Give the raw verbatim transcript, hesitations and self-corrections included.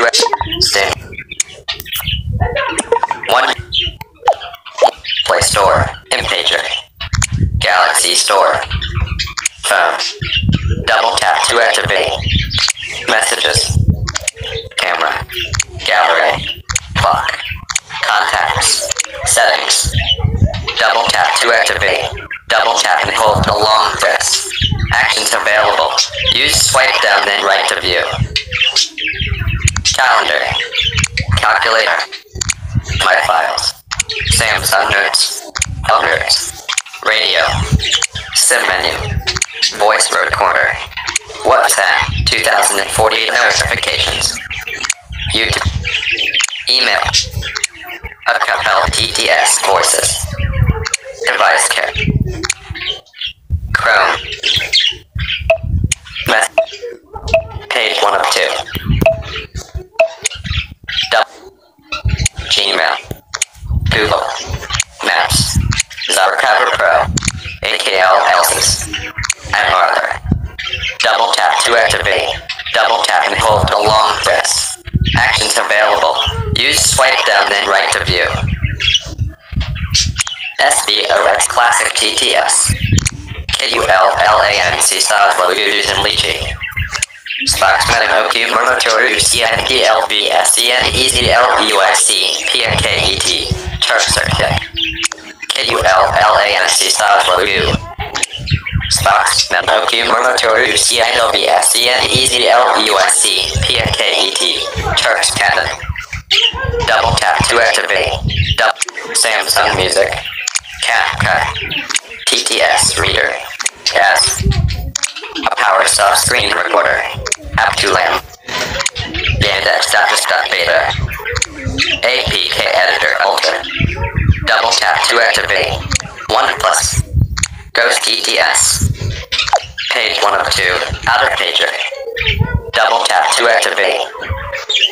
Sting. One. Play Store. InPager. Galaxy Store. Phone. Double tap to activate. Messages. Camera. Gallery. Clock. Contacts. Settings. Double tap to activate. Double tap and hold to long press. Actions available. Use swipe down then right to view. Calendar. Calculator. My files. Samsung Notes. Others. Radio. Sim menu. Voice recorder. WhatsApp. two thousand forty-eight notifications. YouTube. Email. Acapella T T S voices. Device care. Chrome. Mess. Page one of two. Double. Gmail. Google. Maps. Zyrocover Pro. A K L Elsis. And Arthur. Double tap to activate. Double tap and hold to long press. Actions available. Use swipe down then right to view. S B O X Classic T T S. K U L L A N C Sazlo Udin Lychee. Sparks Metam O Q Murmatoru C N P L B S E N E Z L U I C P N K E T. Turkcert. K U L L A N C Sazlo U. Sparks Metam O Q Murmatoru C N L B S E N E Z L U I C P N K E T. Turks Canon. Double tap to activate. Double. Samsung Music. CapCut. T T S Reader. S. A Power Soft Screen Recorder. App to Lamp. Yandex.beta. A P K Editor Ultra. Double tap to activate. OnePlus. Ghost T T S. Page one of two. Outer pager. Double tap to activate.